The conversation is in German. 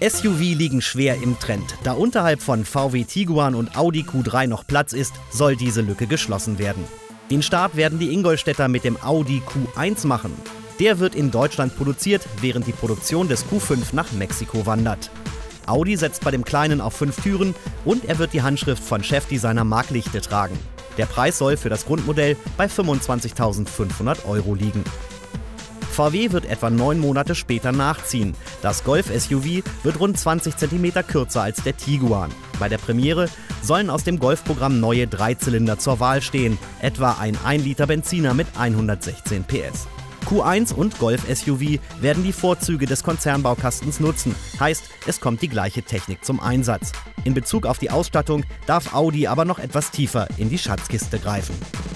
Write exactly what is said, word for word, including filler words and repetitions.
S U V liegen schwer im Trend. Da unterhalb von V W Tiguan und Audi Q drei noch Platz ist, soll diese Lücke geschlossen werden. Den Start werden die Ingolstädter mit dem Audi Q eins machen. Der wird in Deutschland produziert, während die Produktion des Q fünf nach Mexiko wandert. Audi setzt bei dem Kleinen auf fünf Türen und er wird die Handschrift von Chefdesigner Marc Lichte tragen. Der Preis soll für das Grundmodell bei fünfundzwanzigtausendfünfhundert Euro liegen. V W wird etwa neun Monate später nachziehen. Das Golf-S U V wird rund zwanzig Zentimeter kürzer als der Tiguan. Bei der Premiere sollen aus dem Golf-Programm neue Dreizylinder zur Wahl stehen, etwa ein ein Liter Benziner mit hundertsechzehn P S. Q eins und Golf-S U V werden die Vorzüge des Konzernbaukastens nutzen, heißt, es kommt die gleiche Technik zum Einsatz. In Bezug auf die Ausstattung darf Audi aber noch etwas tiefer in die Schatzkiste greifen.